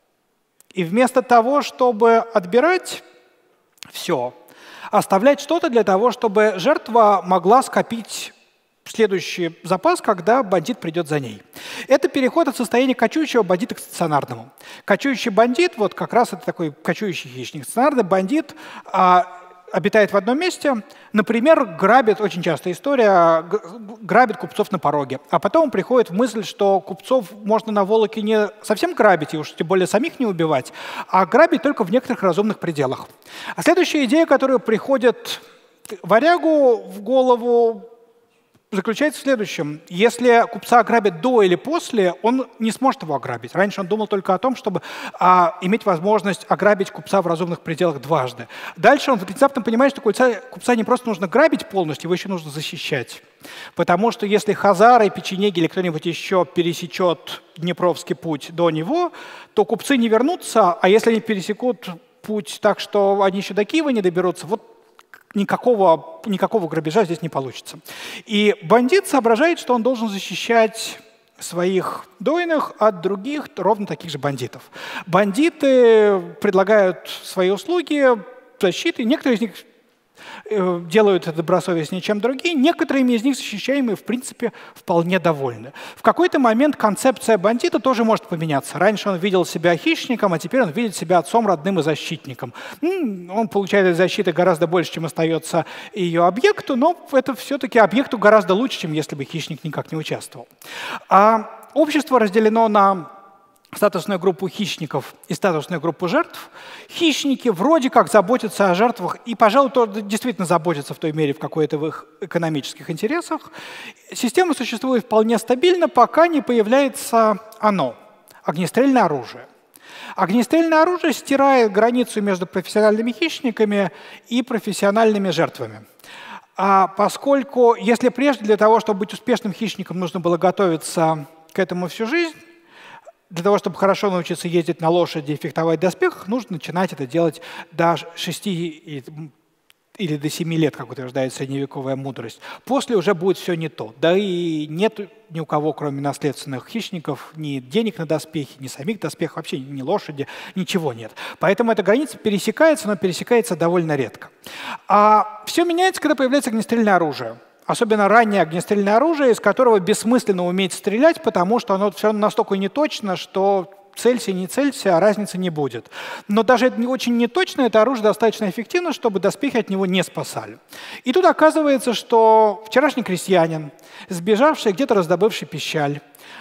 И вместо того, чтобы отбирать все, оставлять что-то для того, чтобы жертва могла скопить следующий запас, когда бандит придет за ней. Это переход от состояния кочующего бандита к стационарному. Кочующий бандит, вот как раз это такой кочующий хищник. Стационарный бандит а, обитает в одном месте, например, грабит, очень частая история, грабит купцов на пороге. А потом приходит в мысль, что купцов можно на Волоке не совсем грабить, и уж тем более самих не убивать, а грабить только в некоторых разумных пределах. А следующая идея, которая приходит варягу в голову, заключается в следующем. Если купца ограбят до или после, он не сможет его ограбить. Раньше он думал только о том, чтобы а, иметь возможность ограбить купца в разумных пределах дважды. Дальше он внезапно понимает, что купца, купца не просто нужно грабить полностью, его еще нужно защищать. Потому что если хазары, печенеги или кто-нибудь еще пересечет Днепровский путь до него, то купцы не вернутся, а если они пересекут путь так, что они еще до Киева не доберутся, вот Никакого, никакого грабежа здесь не получится. И бандит соображает, что он должен защищать своих дойных от других ровно таких же бандитов. Бандиты предлагают свои услуги защиты, некоторые из них делают это добросовестнее, чем другие, некоторыми из них защищаемые, в принципе, вполне довольны. В какой-то момент концепция бандита тоже может поменяться. Раньше он видел себя хищником, а теперь он видит себя отцом, родным и защитником. Он получает от защиты гораздо больше, чем остается ее объекту, но это все-таки объекту гораздо лучше, чем если бы хищник никак не участвовал. А общество разделено на статусную группу хищников и статусную группу жертв. Хищники вроде как заботятся о жертвах и, пожалуй, то действительно заботятся в той мере, в какой это в их экономических интересах. Система существует вполне стабильно, пока не появляется оно – огнестрельное оружие. Огнестрельное оружие стирает границу между профессиональными хищниками и профессиональными жертвами. А поскольку, если прежде для того, чтобы быть успешным хищником, нужно было готовиться к этому всю жизнь, для того, чтобы хорошо научиться ездить на лошади и фехтовать в доспехах, нужно начинать это делать до шести или до семи лет, как утверждает средневековая мудрость. После уже будет все не то. Да и нет ни у кого, кроме наследственных хищников, ни денег на доспехи, ни самих доспехов, вообще ни лошади, ничего нет. Поэтому эта граница пересекается, но пересекается довольно редко. А все меняется, когда появляется огнестрельное оружие. Особенно раннее огнестрельное оружие, из которого бессмысленно уметь стрелять, потому что оно все равно настолько неточно, что целься и не целься, а разницы не будет. Но даже это не очень неточно, это оружие достаточно эффективно, чтобы доспехи от него не спасали. И тут оказывается, что вчерашний крестьянин, сбежавший, где-то раздобывший пищаль,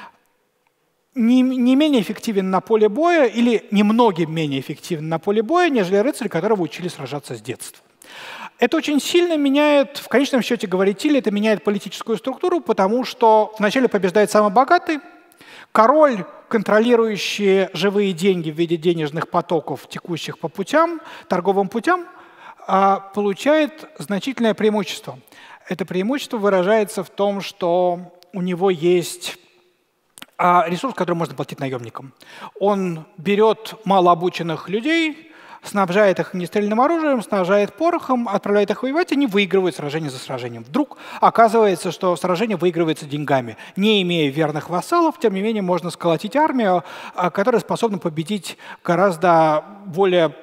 не, не менее эффективен на поле боя или немногим менее эффективен на поле боя, нежели рыцарь, которого учили сражаться с детства. Это очень сильно меняет, в конечном счете, говорит Тилли, это меняет политическую структуру, потому что вначале побеждает самый богатый, король, контролирующий живые деньги в виде денежных потоков, текущих по путям, торговым путям, получает значительное преимущество. Это преимущество выражается в том, что у него есть ресурс, который можно платить наемникам. Он берет малообученных людей, снабжает их огнестрельным оружием, снабжает порохом, отправляет их воевать, и они выигрывают сражение за сражением. Вдруг оказывается, что сражение выигрывается деньгами. Не имея верных вассалов, тем не менее, можно сколотить армию, которая способна победить гораздо более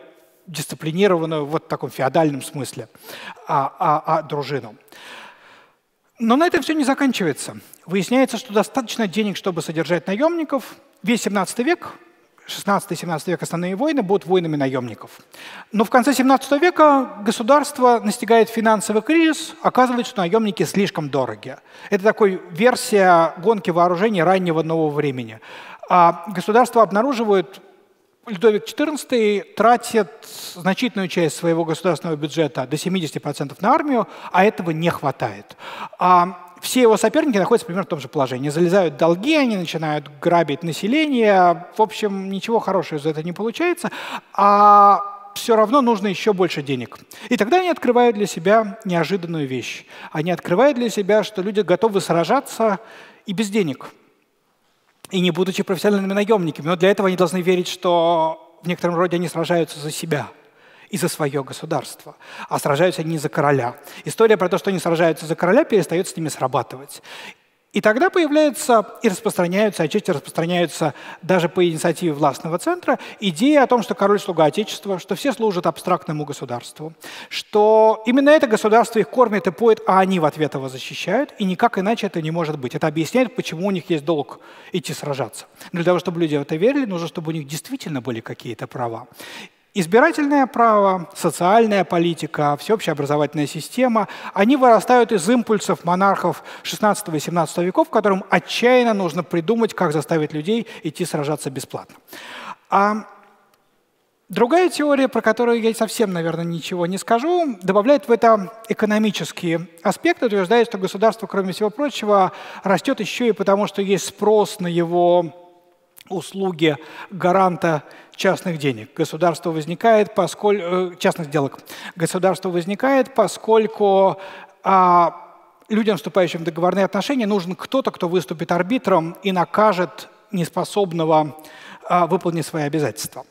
дисциплинированную, вот в таком феодальном смысле, а, а, а, дружину. Но на этом все не заканчивается. Выясняется, что достаточно денег, чтобы содержать наемников. Весь семнадцатый век, шестнадцатый-семнадцатый век основные войны будут войнами наемников. Но в конце семнадцатого века государство настигает финансовый кризис, оказывается, что наемники слишком дороги. Это такая версия гонки вооружений раннего нового времени. А государство обнаруживает, Людовик четырнадцатый тратит значительную часть своего государственного бюджета, до семидесяти процентов, на армию, а этого не хватает. А все его соперники находятся примерно в том же положении. Залезают в долги, они начинают грабить население. В общем, ничего хорошего из этого не получается, а все равно нужно еще больше денег. И тогда они открывают для себя неожиданную вещь. Они открывают для себя, что люди готовы сражаться и без денег. И не будучи профессиональными наемниками. Но для этого они должны верить, что в некотором роде они сражаются за себя и за свое государство. А сражаются они не за короля. История про то, что они сражаются за короля, перестает с ними срабатывать. И тогда появляются и распространяются, отчасти распространяются даже по инициативе властного центра, идеи о том, что король – слуга Отечества, что все служат абстрактному государству, что именно это государство их кормит и поет, а они в ответ его защищают, и никак иначе это не может быть. Это объясняет, почему у них есть долг идти сражаться. Но для того, чтобы люди в это верили, нужно, чтобы у них действительно были какие-то права. Избирательное право, социальная политика, всеобщая образовательная система, они вырастают из импульсов монархов шестнадцатого и семнадцатого веков, которым отчаянно нужно придумать, как заставить людей идти сражаться бесплатно. А другая теория, про которую я совсем, наверное, ничего не скажу, добавляет в это экономические аспекты, утверждает, что государство, кроме всего прочего, растет еще и потому, что есть спрос на его услуги гаранта частных денег. Государство возникает, поскольку частных сделок. Государство возникает, поскольку а, людям, вступающим в договорные отношения, нужен кто-то, кто выступит арбитром и накажет неспособного а, выполнить свои обязательства.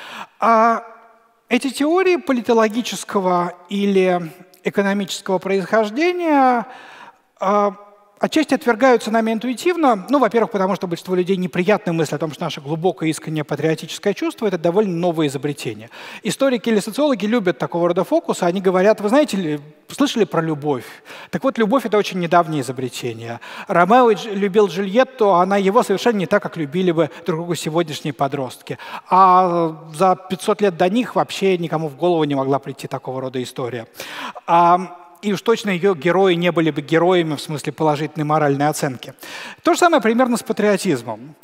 А эти теории политологического или экономического происхождения а, отчасти отвергаются нами интуитивно. Ну, во-первых, потому что большинству людей неприятна мысль о том, что наше глубокое искреннее патриотическое чувство – это довольно новое изобретение. Историки или социологи любят такого рода фокусы. Они говорят, вы знаете ли, слышали про любовь? Так вот, любовь – это очень недавнее изобретение. Ромео любил Джульетту, а она его совершенно не так, как любили бы друг друга сегодняшние подростки. А за пятьсот лет до них вообще никому в голову не могла прийти такого рода история. А И уж точно ее герои не были бы героями в смысле положительной моральной оценки. То же самое примерно с патриотизмом.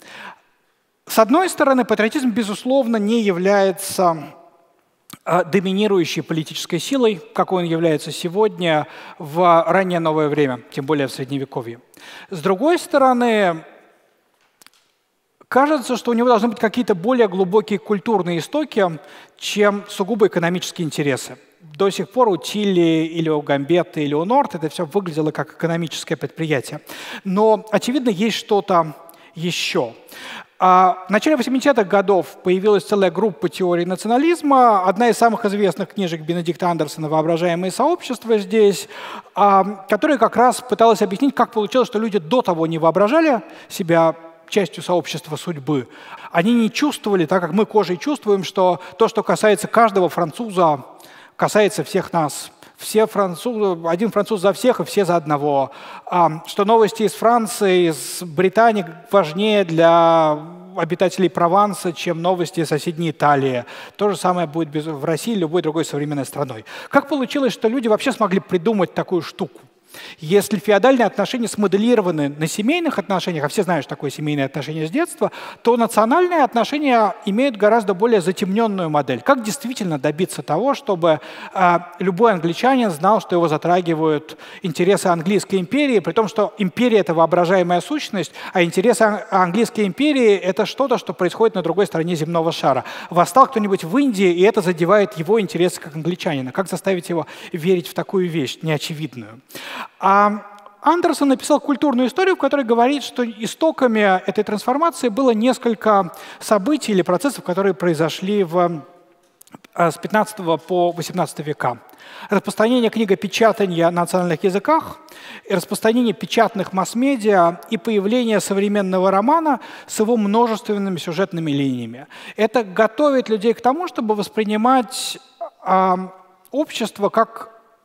С одной стороны, патриотизм, безусловно, не является доминирующей политической силой, какой он является сегодня в раннее новое время, тем более в Средневековье. С другой стороны, кажется, что у него должны быть какие-то более глубокие культурные истоки, чем сугубо экономические интересы. До сих пор у Тилли или у Гамбетты или у Норт это все выглядело как экономическое предприятие. Но, очевидно, есть что-то еще. А в начале восьмидесятых годов появилась целая группа теорий национализма. Одна из самых известных книжек Бенедикта Андерсона «Воображаемые сообщества» здесь, которая как раз пыталась объяснить, как получилось, что люди до того не воображали себя частью сообщества судьбы. Они не чувствовали, так как мы кожей чувствуем, что то, что касается каждого француза, касается всех нас. Все французы, один француз за всех и все за одного. А, что новости из Франции, из Британии важнее для обитателей Прованса, чем новости из соседней Италии. То же самое будет в России или любой другой современной страной. Как получилось, что люди вообще смогли придумать такую штуку? Если феодальные отношения смоделированы на семейных отношениях, а все знают, что такое семейные отношения с детства, то национальные отношения имеют гораздо более затемненную модель. Как действительно добиться того, чтобы э, любой англичанин знал, что его затрагивают интересы английской империи, при том, что империя – это воображаемая сущность, а интересы английской империи – это что-то, что происходит на другой стороне земного шара. Восстал кто-нибудь в Индии, и это задевает его интересы как англичанина. Как заставить его верить в такую вещь неочевидную? А Андерсон написал культурную историю, в которой говорит, что истоками этой трансформации было несколько событий или процессов, которые произошли в, с пятнадцатого по восемнадцатый века. Распространение книгопечатания на национальных языках, распространение печатных масс-медиа и появление современного романа с его множественными сюжетными линиями. Это готовит людей к тому, чтобы воспринимать а, общество как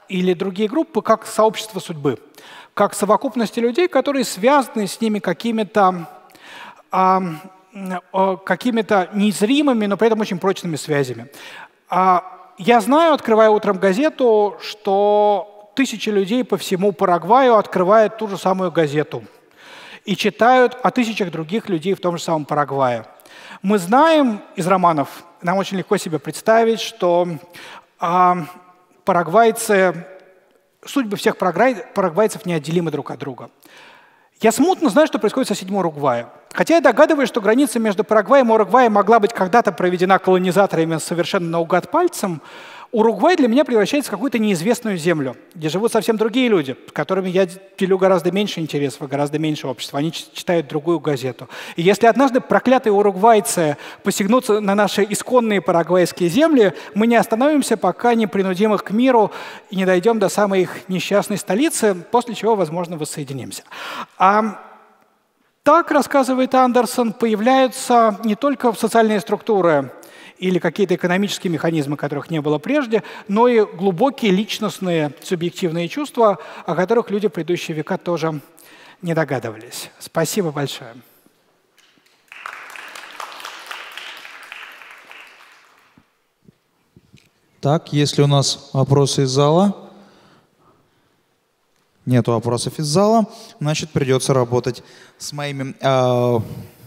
или другие группы как сообщество судьбы, как совокупности людей, которые связаны с ними какими-то а, какими-то незримыми, но при этом очень прочными связями. А, я знаю, открывая утром газету, что тысячи людей по всему Парагваю открывают ту же самую газету и читают о тысячах других людей в том же самом Парагвае. Мы знаем из романов, нам очень легко себе представить, что а, парагвайцы, судьбы всех парагвайцев неотделимы друг от друга. Я смутно знаю, что происходит в соседнем Уругвае. Хотя я догадываюсь, что граница между Парагваем и Уругваем могла быть когда-то проведена колонизаторами совершенно наугад пальцем, Уругвай для меня превращается в какую-то неизвестную землю, где живут совсем другие люди, с которыми я делю гораздо меньше интересов, гораздо меньше общества. Они читают другую газету. И если однажды проклятые уругвайцы посягнутся на наши исконные парагвайские земли, мы не остановимся, пока не принудим их к миру и не дойдем до самой их несчастной столицы, после чего, возможно, воссоединимся. А так, рассказывает Андерсон, появляются не только социальные структуры или какие-то экономические механизмы, которых не было прежде, но и глубокие личностные субъективные чувства, о которых люди в предыдущие века тоже не догадывались. Спасибо большое. Так, есть ли у нас вопросы из зала? Нет вопросов из зала, значит, придется работать с моими... Э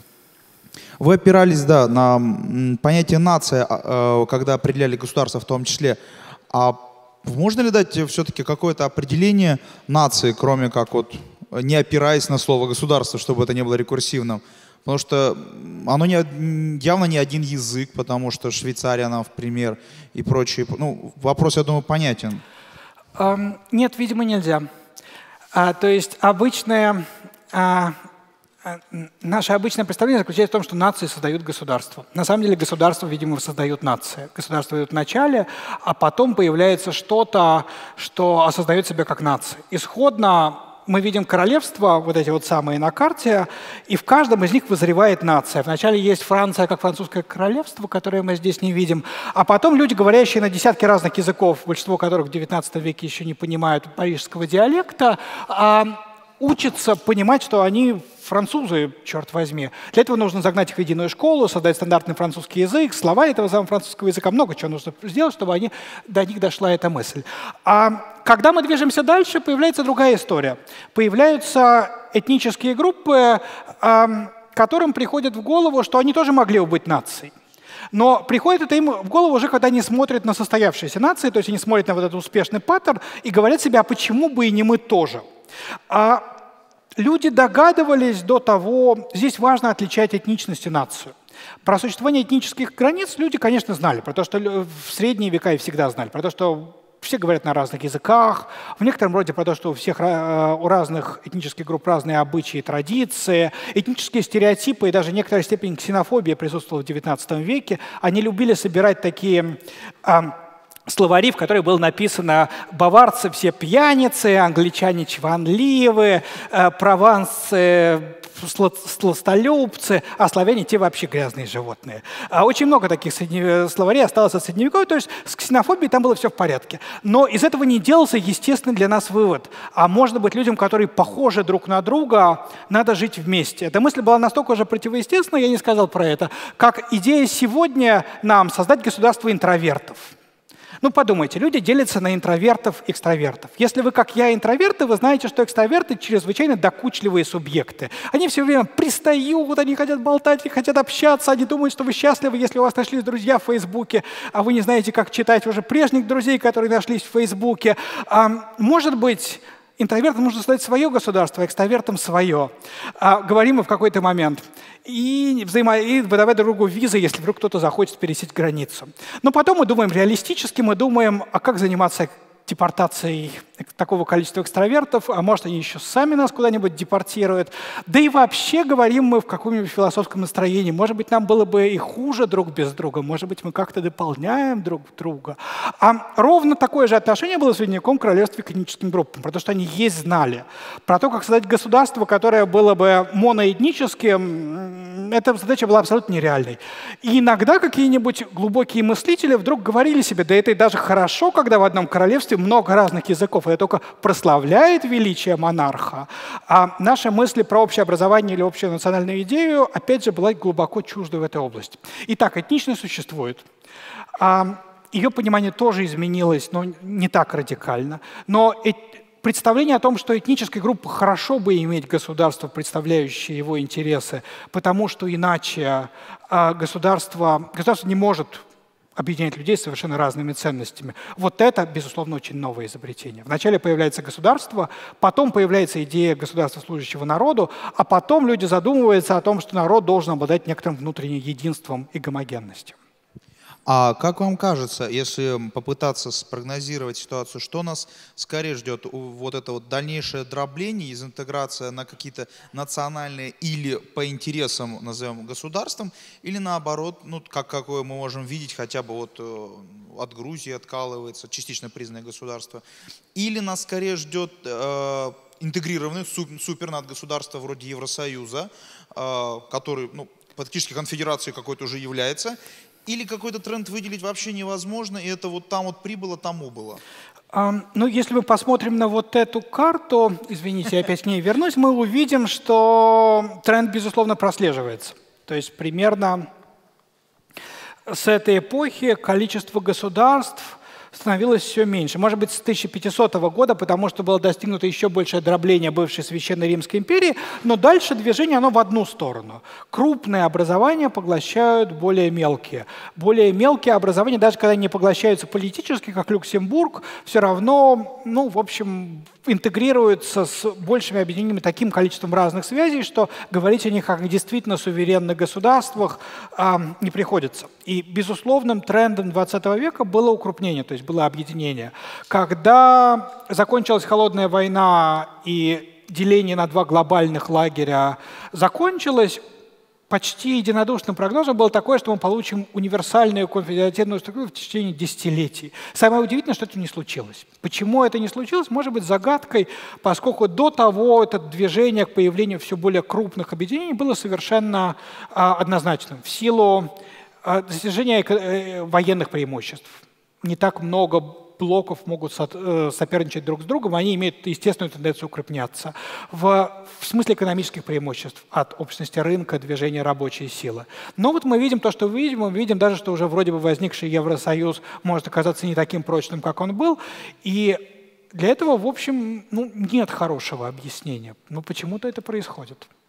Вы опирались, да, на понятие «нация», когда определяли государство в том числе. А можно ли дать все-таки какое-то определение нации, кроме как вот не опираясь на слово «государство», чтобы это не было рекурсивным? Потому что оно не, явно не один язык, потому что Швейцария, она в пример и прочее. Ну, вопрос, я думаю, понятен. Um, нет, видимо, нельзя. А, то есть обычная... А... Наше обычное представление заключается в том, что нации создают государство. На самом деле государство, видимо, создают нации. Государство идет в начале, а потом появляется что-то, что осознает себя как нация. Исходно мы видим королевства, вот эти вот самые на карте, и в каждом из них вызревает нация. Вначале есть Франция как французское королевство, которое мы здесь не видим, а потом люди, говорящие на десятки разных языков, большинство которых в девятнадцатом веке еще не понимают парижского диалекта, учатся понимать, что они французы, черт возьми. Для этого нужно загнать их в единую школу, создать стандартный французский язык, слова этого самого французского языка. Много чего нужно сделать, чтобы они, до них дошла эта мысль. А когда мы движемся дальше, появляется другая история. Появляются этнические группы, которым приходит в голову, что они тоже могли бы быть нацией. Но приходит это им в голову уже, когда они смотрят на состоявшиеся нации, то есть они смотрят на вот этот успешный паттерн и говорят себе, а почему бы и не мы тоже? А люди догадывались до того, здесь важно отличать этничность и нацию. Про существование этнических границ люди, конечно, знали, про то, что в средние века и всегда знали, про то, что все говорят на разных языках, в некотором роде про то, что у всех, у разных этнических групп разные обычаи и традиции, этнические стереотипы и даже некоторая степень ксенофобии присутствовала в девятнадцатом веке. Они любили собирать такие а, словари, в которых было написано «баварцы все пьяницы», «англичане чванливы», «провансы сластолюбцы», а славяне те вообще грязные животные. Очень много таких словарей осталось от Средневековья, то есть с ксенофобией там было все в порядке. Но из этого не делался естественный для нас вывод. А может быть, людям, которые похожи друг на друга, надо жить вместе. Эта мысль была настолько же противоестественна, я не сказал про это, как идея сегодня нам создать государство интровертов. Ну, подумайте, люди делятся на интровертов и экстравертов. Если вы, как я, интроверты, вы знаете, что экстраверты чрезвычайно докучливые субъекты. Они все время пристают, они хотят болтать, они хотят общаться, они думают, что вы счастливы, если у вас нашлись друзья в Фейсбуке, а вы не знаете, как читать уже прежних друзей, которые нашлись в Фейсбуке. А, может быть, интровертам нужно создать свое государство, экстравертам свое. А, говорим мы в какой-то момент. И, взаимо... и выдавать друг другу визы, если вдруг кто-то захочет пересечь границу. Но потом мы думаем реалистически, мы думаем, а как заниматься депортацией такого количества экстравертов, а может, они еще сами нас куда-нибудь депортируют. Да и вообще говорим мы в каком-нибудь философском настроении. Может быть, нам было бы и хуже друг без друга, может быть, мы как-то дополняем друг друга. А ровно такое же отношение было в Средневековом королевстве к этническим группам, потому что они есть знали. Про то, как создать государство, которое было бы моноэтническим, эта задача была абсолютно нереальной. И иногда какие-нибудь глубокие мыслители вдруг говорили себе, да это и даже хорошо, когда в одном королевстве много разных языков, это только прославляет величие монарха. А наши мысли про общее образование или общую национальную идею, опять же, была глубоко чужда в этой области. Итак, этничность существует. Ее понимание тоже изменилось, но не так радикально. Но представление о том, что этнической группе хорошо бы иметь государство, представляющее его интересы, потому что иначе государство, государство не может объединять людей с совершенно разными ценностями. Вот это, безусловно, очень новое изобретение. Вначале появляется государство, потом появляется идея государства, служащего народу, а потом люди задумываются о том, что народ должен обладать некоторым внутренним единством и гомогенностью. А как вам кажется, если попытаться спрогнозировать ситуацию, что нас скорее ждет? Вот это вот дальнейшее дробление, дезинтеграция на какие-то национальные или по интересам, назовем, государствам, или наоборот, ну, как, какое мы можем видеть, хотя бы вот от Грузии откалывается частично признанное государство, или нас скорее ждет э, интегрированное супернадгосударство вроде Евросоюза, э, который, ну, фактически конфедерацией какой-то уже является, или какой-то тренд выделить вообще невозможно, и это вот там вот прибыло, там убыло? Um, ну, если мы посмотрим на вот эту карту, извините, я опять к ней вернусь, мы увидим, что тренд, безусловно, прослеживается. То есть примерно с этой эпохи количество государств становилось все меньше. Может быть, с тысяча пятисотого года, потому что было достигнуто еще большее дробление бывшей Священной Римской империи, но дальше движение оно в одну сторону. Крупные образования поглощают более мелкие. Более мелкие образования, даже когда они поглощаются политически, как Люксембург, все равно, ну, в общем, интегрируются с большими объединениями таким количеством разных связей, что говорить о них как действительно суверенных государствах а, не приходится. И безусловным трендом двадцатого века было укрупнение, то есть было объединение. Когда закончилась холодная война и деление на два глобальных лагеря закончилось, почти единодушным прогнозом было такое, что мы получим универсальную конфедеративную структуру в течение десятилетий. Самое удивительное, что это не случилось. Почему это не случилось, может быть загадкой, поскольку до того это движение к появлению все более крупных объединений было совершенно а, однозначным в силу а, достижения э, военных преимуществ. Не так много блоков могут соперничать друг с другом, они имеют естественную тенденцию укрепняться в, в смысле экономических преимуществ от общности рынка, движения рабочей силы. Но вот мы видим то, что видим, мы видим даже, что уже вроде бы возникший Евросоюз может оказаться не таким прочным, как он был, и для этого, в общем, ну, нет хорошего объяснения, но почему-то это происходит.